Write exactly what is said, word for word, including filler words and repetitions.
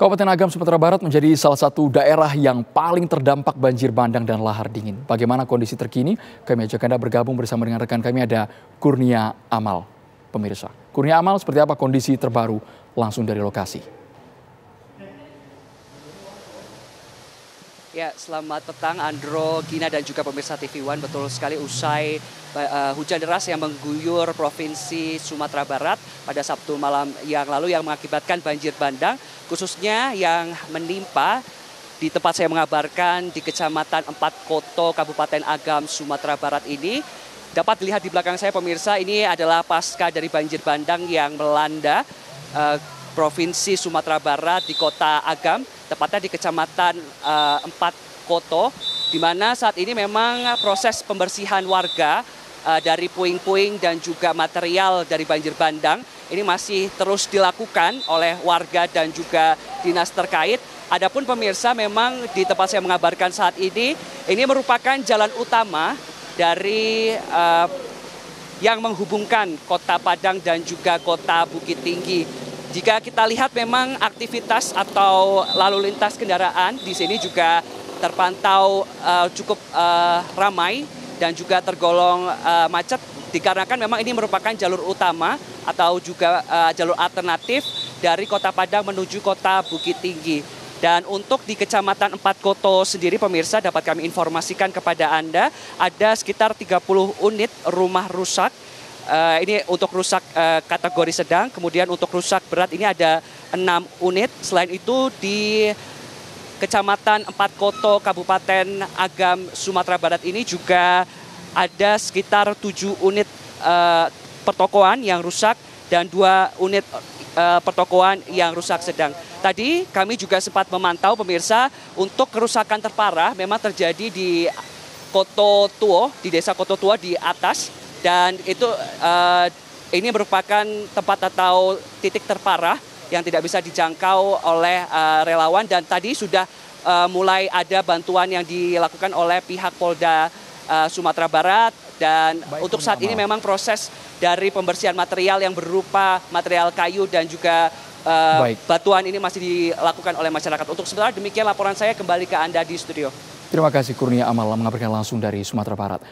Kabupaten Agam, Sumatera Barat menjadi salah satu daerah yang paling terdampak banjir bandang dan lahar dingin. Bagaimana kondisi terkini? Kami ajak Anda bergabung bersama dengan rekan kami, ada Kurnia Amal. Pemirsa, Kurnia Amal, seperti apa kondisi terbaru langsung dari lokasi? Ya, selamat petang Andro, Gina dan juga pemirsa T V One. Betul sekali, usai uh, hujan deras yang mengguyur Provinsi Sumatera Barat pada Sabtu malam yang lalu yang mengakibatkan banjir bandang, khususnya yang menimpa di tempat saya mengabarkan di Kecamatan Empat Koto, Kabupaten Agam, Sumatera Barat ini. Dapat dilihat di belakang saya pemirsa, ini adalah pasca dari banjir bandang yang melanda uh, Provinsi Sumatera Barat di Kota Agam, tepatnya di Kecamatan uh, Empat Koto, di mana saat ini memang proses pembersihan warga uh, dari puing-puing dan juga material dari banjir bandang ini masih terus dilakukan oleh warga dan juga dinas terkait. Adapun pemirsa, memang di tempat saya mengabarkan saat ini, ini merupakan jalan utama dari uh, yang menghubungkan Kota Padang dan juga Kota Bukit Tinggi. Jika kita lihat, memang aktivitas atau lalu lintas kendaraan di sini juga terpantau uh, cukup uh, ramai dan juga tergolong uh, macet, dikarenakan memang ini merupakan jalur utama atau juga uh, jalur alternatif dari Kota Padang menuju Kota Bukit Tinggi. Dan untuk di Kecamatan Empat Koto sendiri pemirsa, dapat kami informasikan kepada Anda, ada sekitar tiga puluh unit rumah rusak. Uh, ini untuk rusak uh, kategori sedang, kemudian untuk rusak berat ini ada enam unit. Selain itu di Kecamatan Empat Koto, Kabupaten Agam, Sumatera Barat ini juga ada sekitar tujuh unit uh, pertokoan yang rusak dan dua unit uh, pertokoan yang rusak sedang. Tadi kami juga sempat memantau pemirsa, untuk kerusakan terparah memang terjadi di Koto Tuo, di desa Koto Tuo di atas. Dan itu uh, ini merupakan tempat atau titik terparah yang tidak bisa dijangkau oleh uh, relawan. Dan tadi sudah uh, mulai ada bantuan yang dilakukan oleh pihak Polda uh, Sumatera Barat. Dan Baik, untuk saat ini memang proses dari pembersihan material yang berupa material kayu dan juga uh, batuan ini masih dilakukan oleh masyarakat. Untuk sementara demikian laporan saya, kembali ke Anda di studio. Terima kasih Kurnia Amal mengabarkan langsung dari Sumatera Barat.